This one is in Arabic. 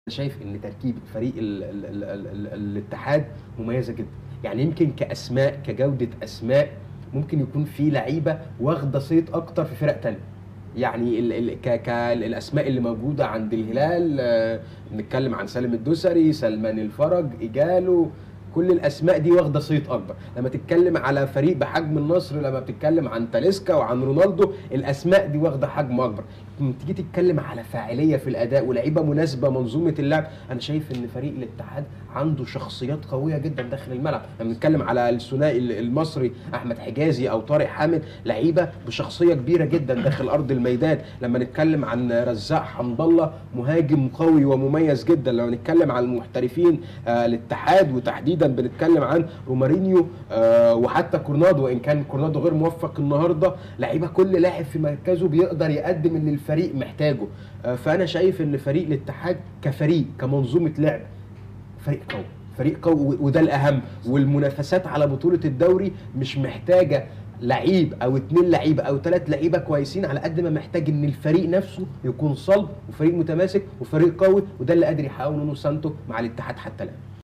شايف ان تركيبه فريق الاتحاد مميزه جدا، يعني يمكن كاسماء كجوده اسماء ممكن يكون في لعيبه واخده صيت اكتر في فرق تانية. يعني الاسماء اللي موجوده عند الهلال، بنتكلم عن سالم الدوسري، سلمان الفرج، ايجالو. كل الاسماء دي واخده صيت اكبر. لما تتكلم على فريق بحجم النصر، لما بتتكلم عن تاليسكا وعن رونالدو، الاسماء دي واخده حجم اكبر. لما تيجي تتكلم على فاعليه في الاداء ولعيبه مناسبه منظومه اللعب، انا شايف ان فريق الاتحاد عنده شخصيات قويه جدا داخل الملعب. لما بنتكلم على الثنائي المصري احمد حجازي او طارق حامد، لعيبه بشخصيه كبيره جدا داخل ارض الميدان. لما نتكلم عن رزاق حمد الله، مهاجم قوي ومميز جدا. لما نتكلم عن المحترفين الاتحاد، وتحديدا بنتكلم عن رومارينيو وحتى كورنادو، وان كان كورنادو غير موفق النهارده، لعيبه كل لاعب في مركزه بيقدر يقدم اللي الفريق محتاجه. فانا شايف ان فريق الاتحاد كفريق كمنظومه لعب فريق قوي، فريق قوي، وده الاهم. والمنافسات على بطوله الدوري مش محتاجه لعيب او 2 لعيبه او 3 لعيبه كويسين، على قد ما محتاج ان الفريق نفسه يكون صلب وفريق متماسك وفريق قوي، وده اللي قادر يحققه نونو سانتو مع الاتحاد حتى الان.